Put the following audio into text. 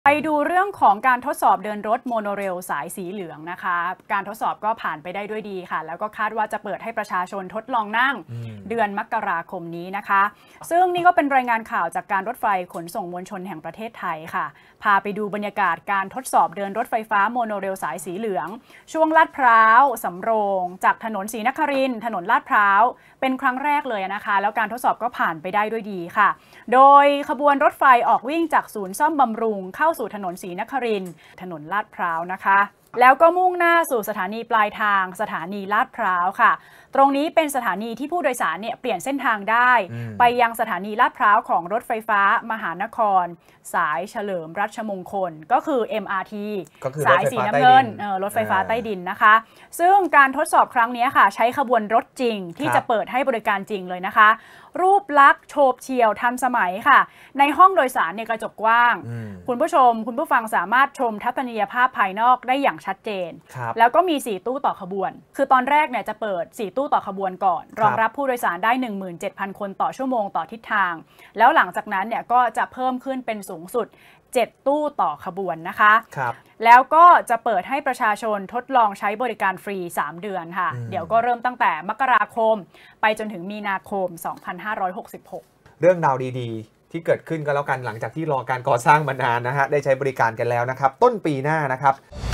ไปดูเรื่องของการทดสอบเดินรถโมโนเรลสายสีเหลืองนะคะการทดสอบก็ผ่านไปได้ด้วยดีค่ะแล้วก็คาดว่าจะเปิดให้ประชาชนทดลองนั่งเดือนมกราคมนี้นะคะซึ่งนี่ก็เป็นรายงานข่าวจากการรถไฟขนส่งมวลชนแห่งประเทศไทยค่ะพาไปดูบรรยากาศการทดสอบเดินรถไฟฟ้าโมโนเรลสายสีเหลืองช่วงลาดพร้าวสำโรงจากถนนศรีนครินทร์ถนนลาดพร้าวเป็นครั้งแรกเลยนะคะแล้วการทดสอบก็ผ่านไปได้ด้วยดีค่ะโดยขบวนรถไฟออกวิ่งจากศูนย์ซ่อมบำรุงเข้าสู่ถนนศรีนครินทร์ถนนลาดพร้าวนะคะแล้วก็มุ่งหน้าสู่สถานีปลายทางสถานีลาดพร้าวค่ะตรงนี้เป็นสถานีที่ผู้โดยสารเนี่ยเปลี่ยนเส้นทางได้ไปยังสถานีลาดพร้าวของรถไฟฟ้ามหานครสายเฉลิมรัชมงคลก็คือ MRT สายสีน้ำเงินรถไฟฟ้าใต้ดินนะคะซึ่งการทดสอบครั้งนี้ค่ะใช้ขบวนรถจริงที่จะเปิดให้บริการจริงเลยนะคะรูปลักษณ์โฉบเฉี่ยวทันสมัยค่ะในห้องโดยสารเนี่ยกระจกกว้างคุณผู้ชมคุณผู้ฟังสามารถชมทัศนียภาพภายนอกได้อย่างชัดเจนแล้วก็มี4ตู้ต่อขบวนคือตอนแรกเนี่ยจะเปิด4ตู้ต่อขบวนก่อนรองรับผู้โดยสารได้ 17,000 คนต่อชั่วโมงต่อทิศทางแล้วหลังจากนั้นเนี่ยก็จะเพิ่มขึ้นเป็นสูงสุด7ตู้ต่อขบวนนะคะแล้วก็จะเปิดให้ประชาชนทดลองใช้บริการฟรี3 เดือนค่ะเดี๋ยวก็เริ่มตั้งแต่มกราคมไปจนถึงมีนาคม 2566 เรื่องราวดีๆที่เกิดขึ้นก็แล้วกันหลังจากที่รอการก่อสร้างมานานนะฮะได้ใช้บริการกันแล้วนะครับต้นปีหน้านะครับ